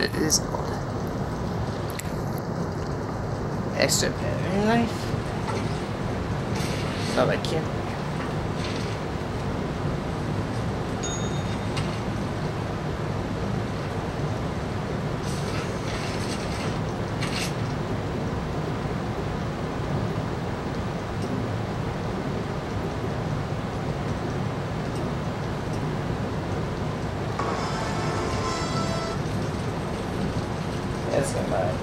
It is called extra battery life. No, I can't. That's not mine.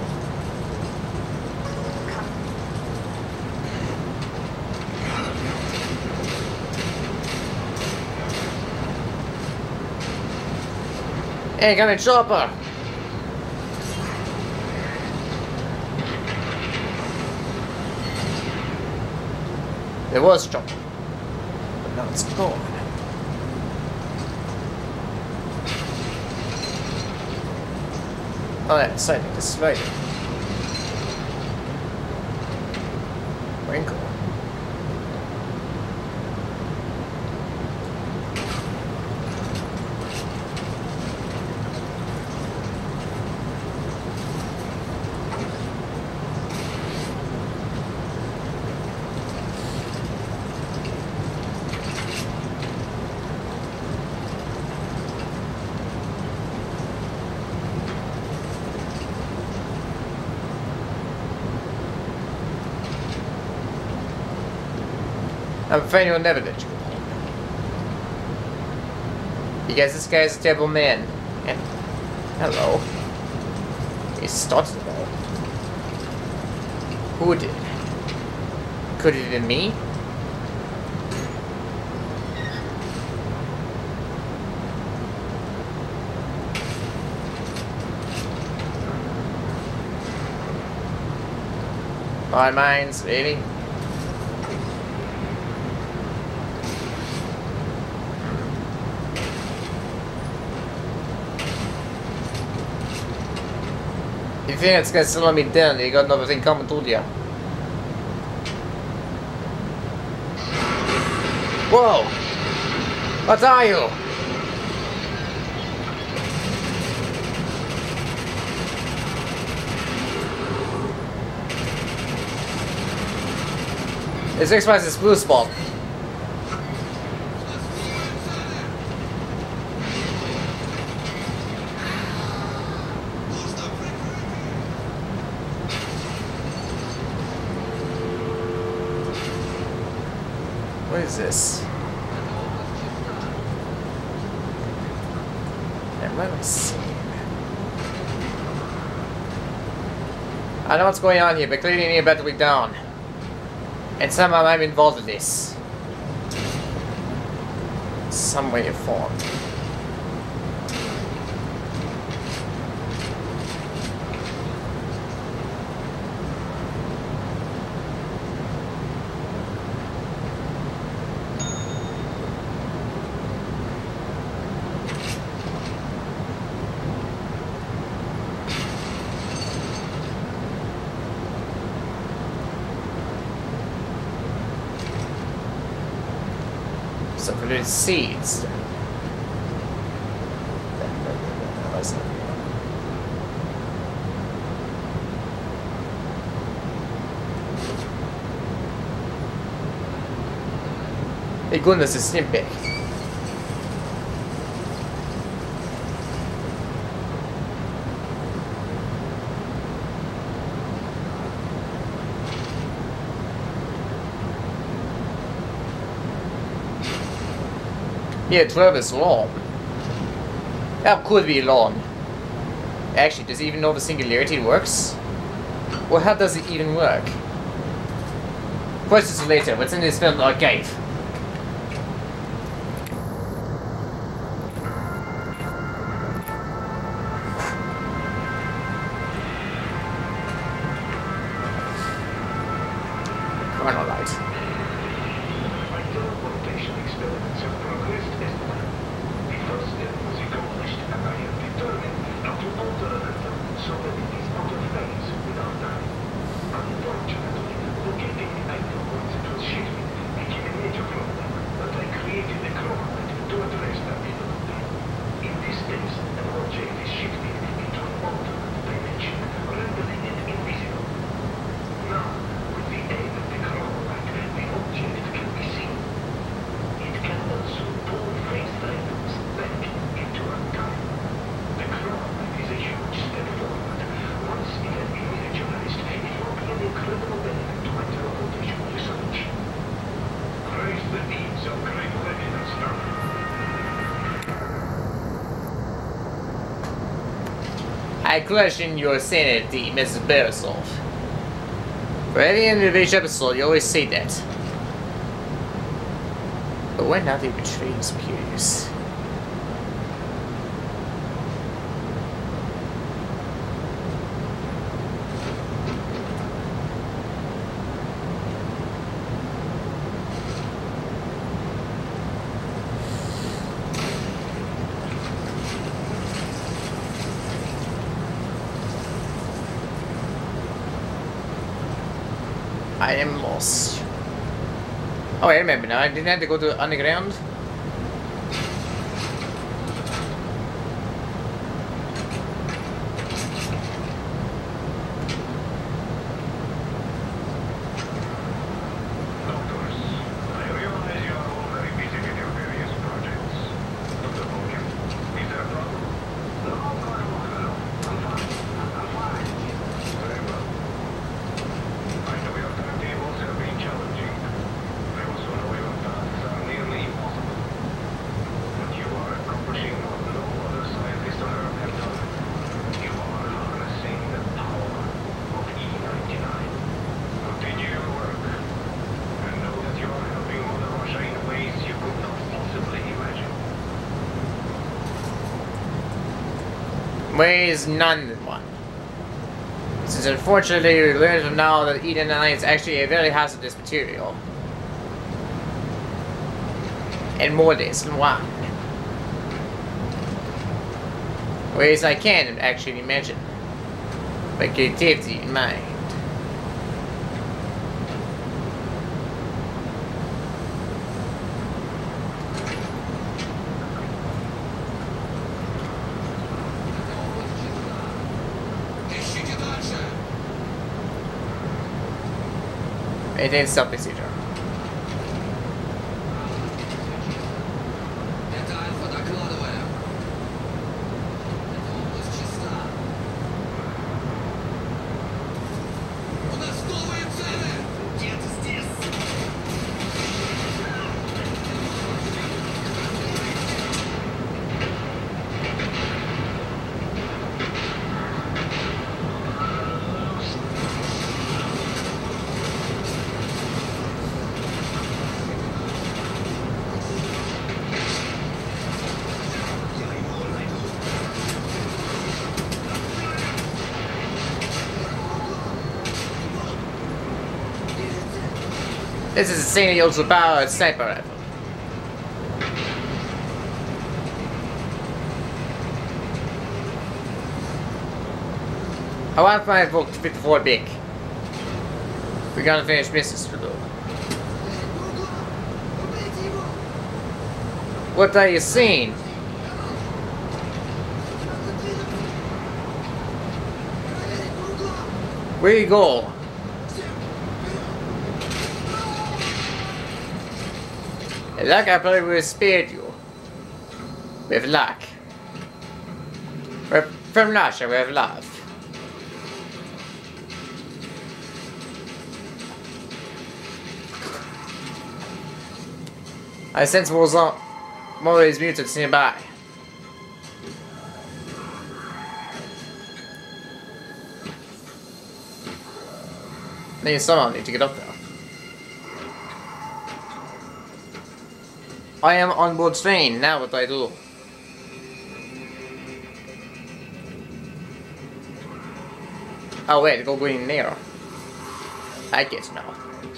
Hey, got a chopper! There was a chopper, but now it's gone. Oh, yeah, exciting. This is right. Wrinkle. I'm afraid he'll never let you go home. Because this guy's a terrible man. And hello. He started it all. Who did? Could it have been me? My mind's really. If you think it's gonna slow me down, you got another thing coming to you. Whoa! What are you? This explains this blue spot. What is this? And let me see. I know what's going on here, but clearly need a better way down. And somehow I'm involved in this. Some way or form. So for the seeds. Hey goodness, it's Snimpy. Yeah, 12 is long. That could be long. Actually, does it even know the singularity works? Well, how does it even work? Questions later. What's in this film archive? Chronolite. I question your sanity, Mrs. Beresov. For every end of each episode, you always say that. But when now they betray his peers? I am lost. Oh, I remember now. I didn't have to go to underground. Ways none one. Since unfortunately we learned now that Edenite is actually a very hazardous material. And more this than one. Ways I can't actually imagine. But creativity in mind. It is self-procedure. This is a insanely ultra-powered sniper rifle. I want my Volk 54 big. We're gonna finish business for though. What are you seeing? Where you go? Luck, I probably would have spared you. With luck. From Russia, with love. I sense more of these mutants nearby. Then somehow need to get up there. I am on board train, now what do I do? Oh wait, go in there. I get now.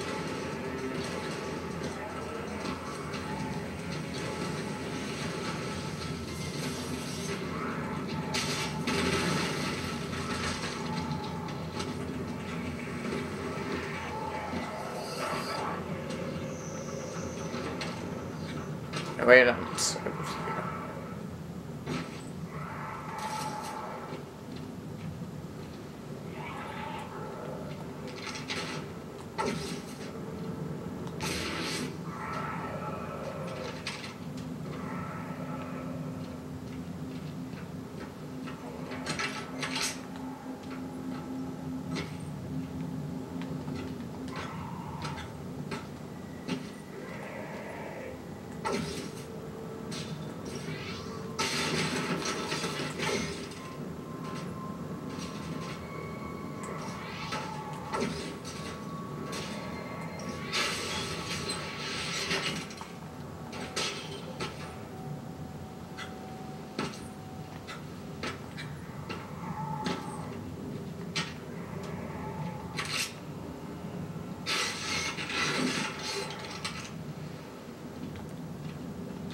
Wait a minute.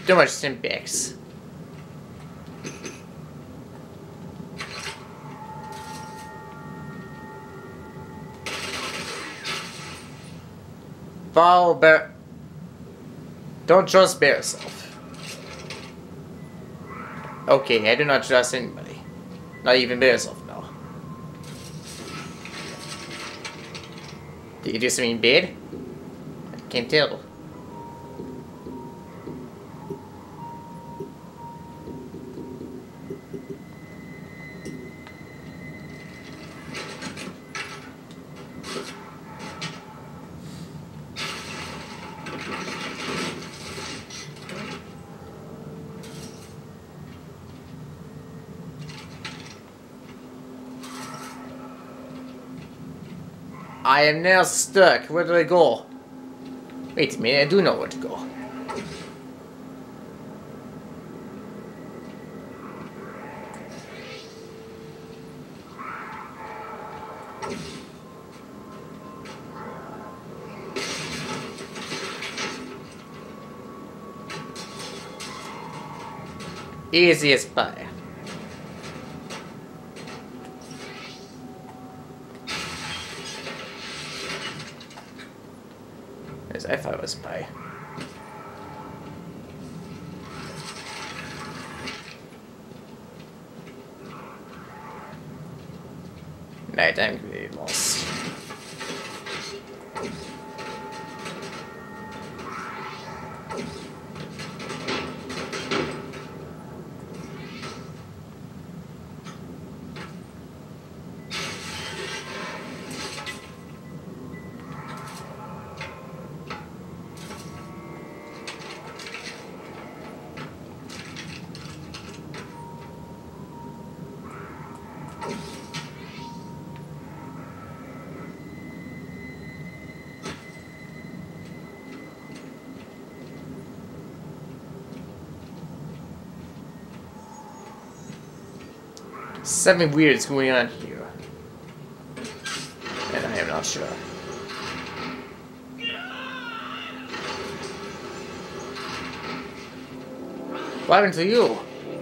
Too much Simpex. Follow bear. Don't trust bear self. Okay, I do not trust anybody. Not even bear self, no. Did you do something bad? I can't tell. I am now stuck. Where do I go? Wait a minute, I do know where to go. Easy as pie. I thought it was pie. Night, I'm completely lost. Something weird is going on here. And I am not sure. What happened to you?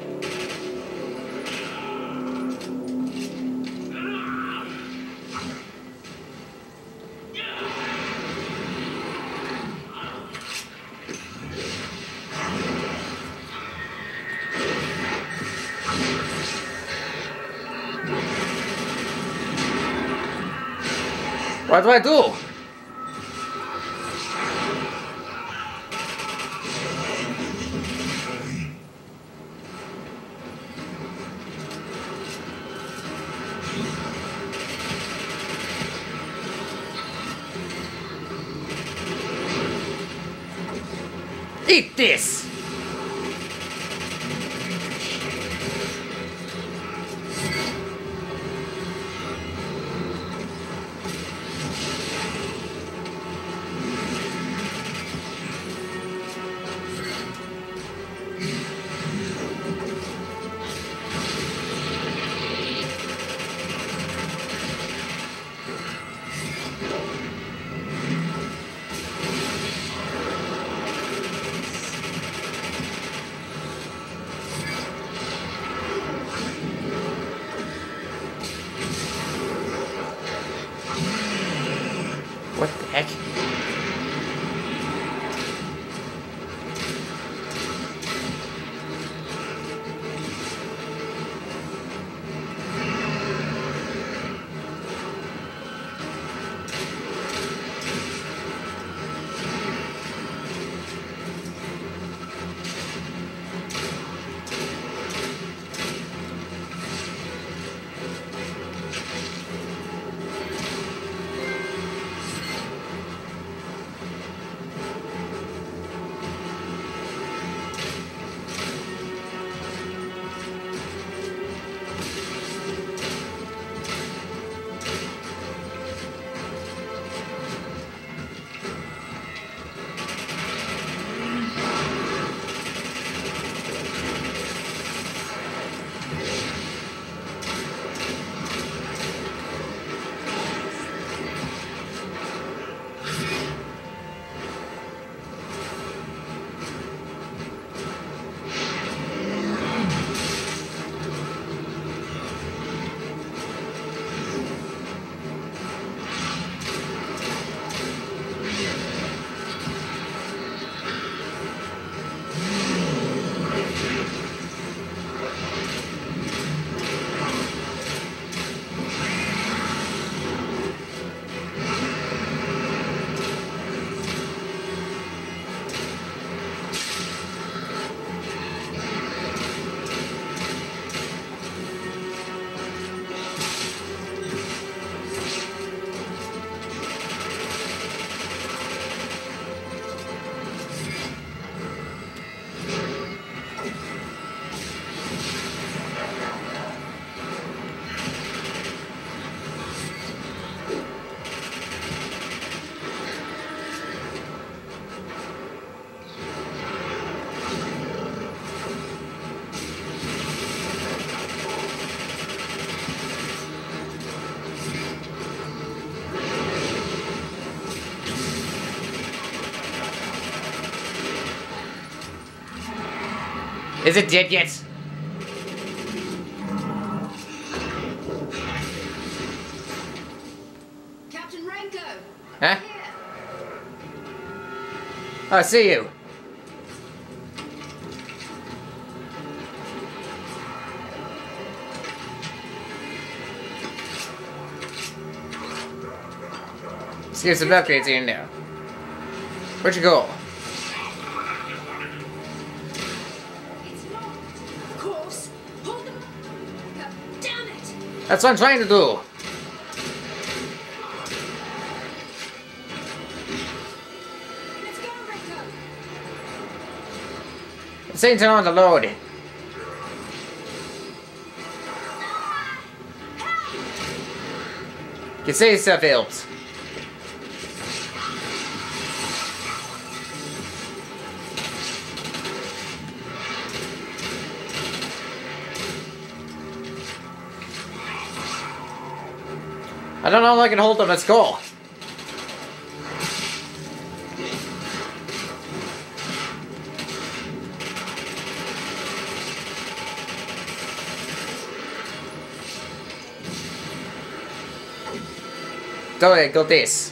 What do I do? Eat this! Is it dead yet? Captain Renko! Huh? Here! I see you. Let's get some upgrades in there. Where'd you go? It's locked! Of course! Hold them! God damn it! That's what I'm trying to do. Let's go, Renko! It's ain't on the load. You say stuff helps. I don't know if I can hold them. Let's go. Don't go this.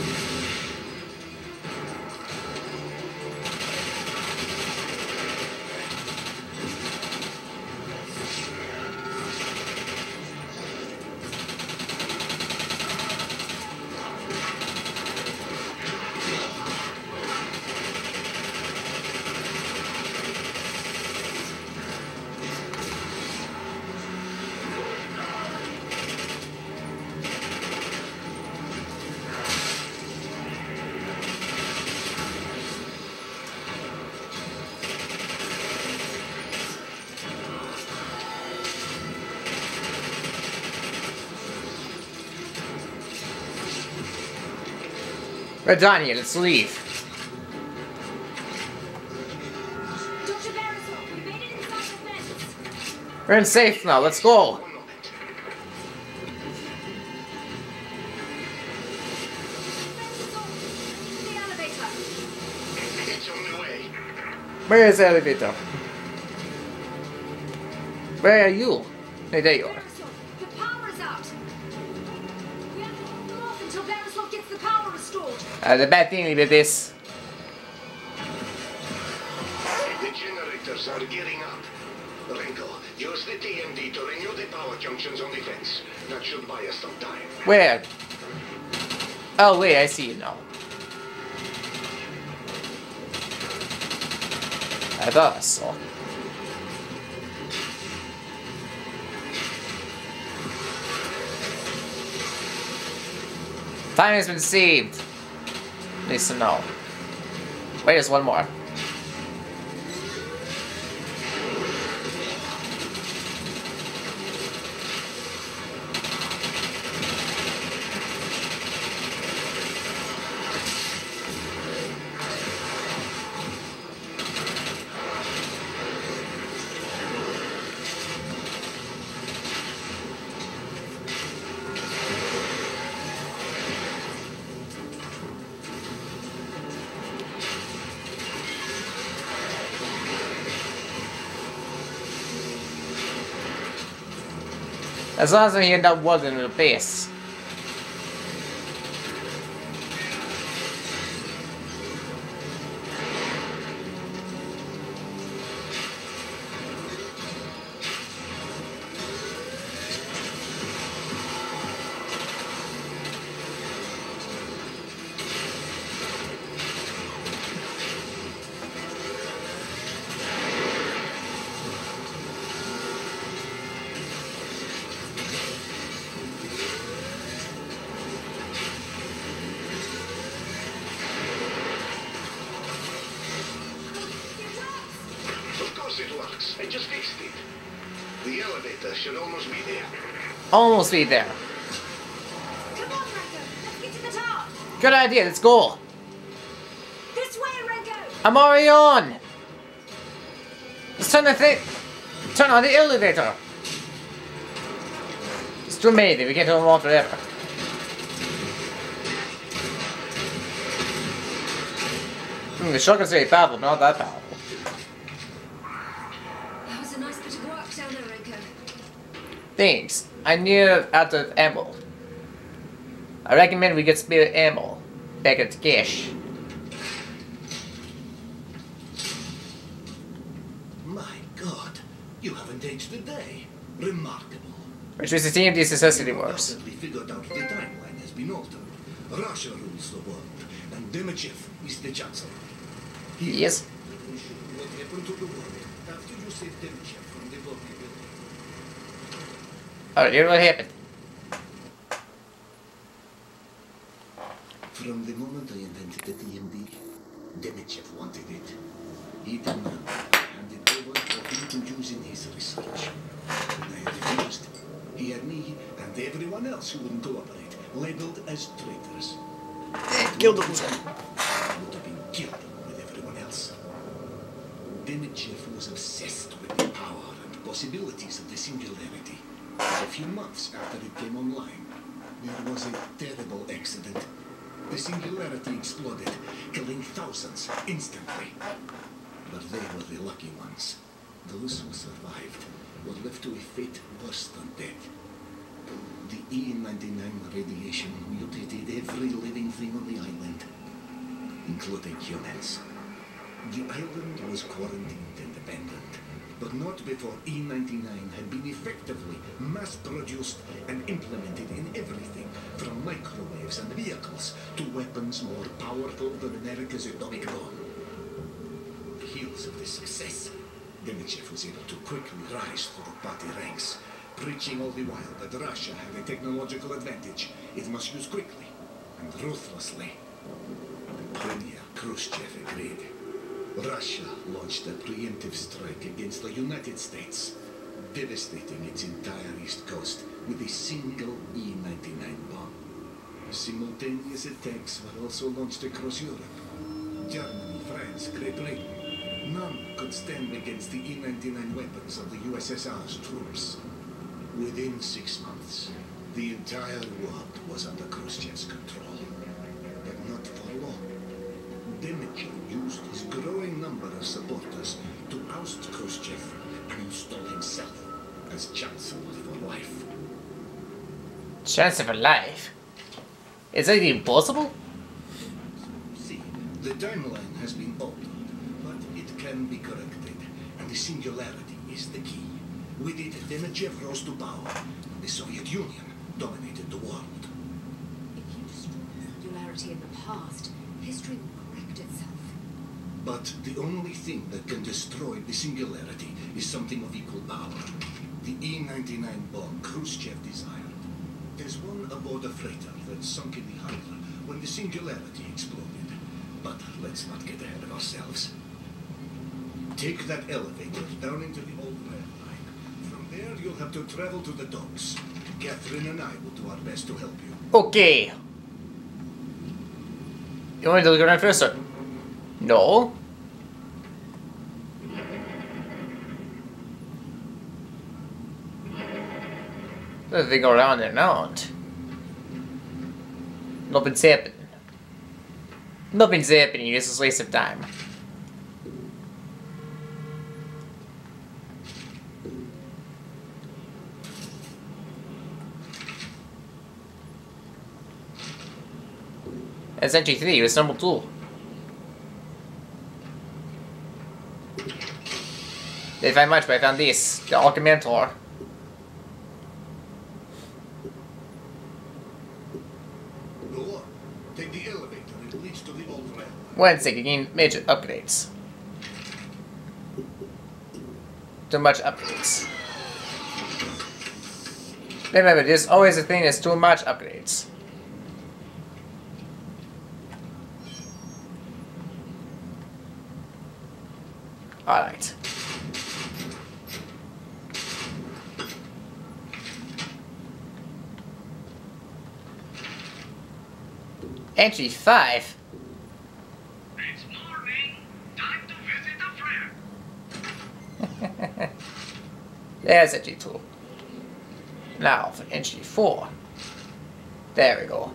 We're done here. Let's leave. Dr. Beresford, we made it inside the fence! We're in safe now. Let's go. One moment. The elevator! It's on the way. Where is the elevator? Where are you? Hey, there you are. Beresford, the power is out! We have to hold them off until Beresford gets the power restored! The bad thing with this. The generators are gearing up. Renko, use the TMD to renew the power junctions on the fence. That should buy us some time. Where? Oh wait, I see it now. I thought I saw. Time has been saved. At least to know. Wait, there's one more. As long as we end up wasn't in the base. Of course it works. I just fixed it. The elevator should almost be there. Almost be there. Come on, Renko! Let's get to the top! Good idea, let's go. This way, Renko! I'm already on. Let's turn the thing. Turn on the elevator. It's too amazing, we can't turn them on forever. The shotgun's very powerful, but not that powerful. Thanks. I near out of ammo. I recommend we get spare ammo back at the cache. My God, you haven't aged a day. Remarkable. Which is the TMD successfully works. We figured out the timeline has been altered. Russia rules the world, and Demichev is the chancellor. Yes. What happened to the world after you saved Demichev from the Volga building? Alright, here's what happened. From the moment I invented the TMD, Demichev wanted it. He demanded and it over for him to use in his research. When I refused, he had me and everyone else who wouldn't cooperate labeled as traitors. Killed him. Would have been killed with everyone else. Demichev was obsessed with the power and possibilities of the Singularity. A few months after it came online, there was a terrible accident. The Singularity exploded, killing thousands instantly. But they were the lucky ones. Those who survived were left to a fate worse than death. The E-99 radiation mutated every living thing on the island, including humans. The island was quarantined and abandoned, but not before E-99 had been effectively mass-produced and implemented in everything, from microwaves and vehicles to weapons more powerful than America's atomic bomb. On the heels of this success, Demichev was able to quickly rise through the party ranks, preaching all the while that Russia had a technological advantage it must use quickly and ruthlessly. The Premier Khrushchev agreed. Russia launched a preemptive strike against the United States, devastating its entire east coast with a single E-99 bomb. Simultaneous attacks were also launched across Europe. Germany, France, Great Britain. None could stand against the E-99 weapons of the USSR's troops. Within 6 months, the entire world was under Khrushchev's control. But not for long. Demichev used his growing number of supporters to oust Khrushchev and install himself as chancellor for life. Chancellor for life? Is that even possible? See, the timeline has been altered, but it can be corrected, and the Singularity is the key. With it, Demichev rose to power, and the Soviet Union dominated the world. If you destroy the Singularity in the past, history will correct itself. But the only thing that can destroy the Singularity is something of equal power. The E-99 bomb Khrushchev desired. There's one aboard a freighter that sunk in the harbor when the Singularity exploded. But let's not get ahead of ourselves. Take that elevator down into the old rail line. From there, you'll have to travel to the docks. Catherine and I will do our best to help you. Okay. You want me to look around first, sir? No. Nothing around and around. Nothing's happening. Nothing's happening. This is a waste of time. That's entry 3, it's number 2. Didn't find much, but I found this. The Alchemator. Go on. Take the elevator. It leads to the old rail line. One second, gain major upgrades. Too much upgrades. Remember, there's always a thing that's too much upgrades. Alright. Entry 5. It's morning. Time to visit a friend. There's entry 2. Now for entry 4. There we go.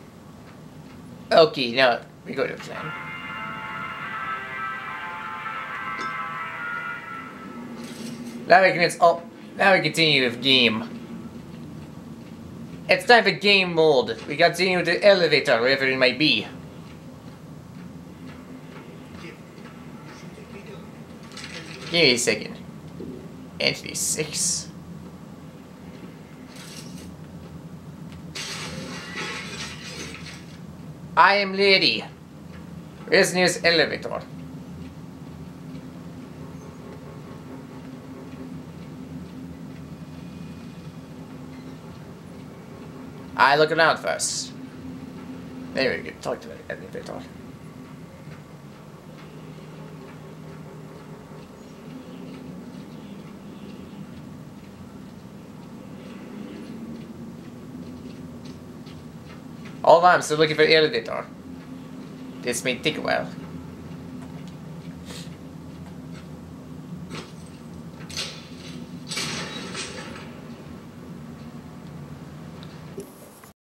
Okay, now we go to the plan. Now we can now we continue with game. It's time for game mode. We continue the elevator, wherever it might be. Give me a second. Entity 6. I am ready. Where's the nearest elevator? I look around first. Anyway, we can talk to the elevator. Hold on, I'm still looking for the elevator. This may take a while.